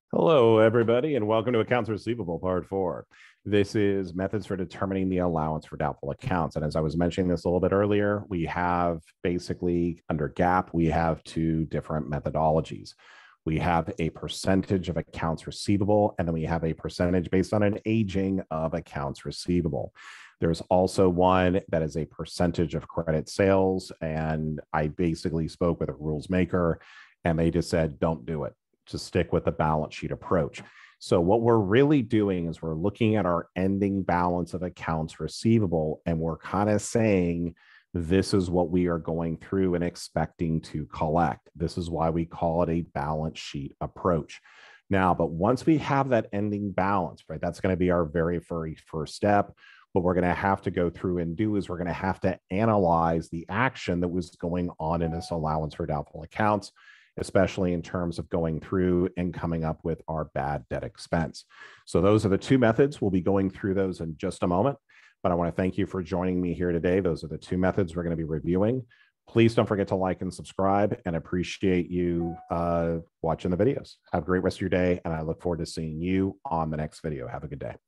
Hello, everybody, and welcome to Accounts Receivable Part 4. This is methods for determining the allowance for doubtful accounts. And as I was mentioning this a little bit earlier, we have basically under gaap, we have two different methodologies. We have a percentage of accounts receivable, and then we have a percentage based on an aging of accounts receivable. There's also one that is a percentage of credit sales. And I basically spoke with a rules maker, and they just said, don't do it, to stick with the balance sheet approach. So what we're really doing is we're looking at our ending balance of accounts receivable, and we're kind of saying, this is what we are going through and expecting to collect. This is why we call it a balance sheet approach. Now, but once we have that ending balance, right, that's going to be our very first step. What we're going to have to go through and do is we're going to have to analyze the action that was going on in this allowance for doubtful accounts, especially in terms of going through and coming up with our bad debt expense. So those are the two methods. We'll be going through those in just a moment, but I want to thank you for joining me here today. Those are the two methods we're going to be reviewing. Please don't forget to like and subscribe, and appreciate you watching the videos. Have a great rest of your day, and I look forward to seeing you on the next video. Have a good day.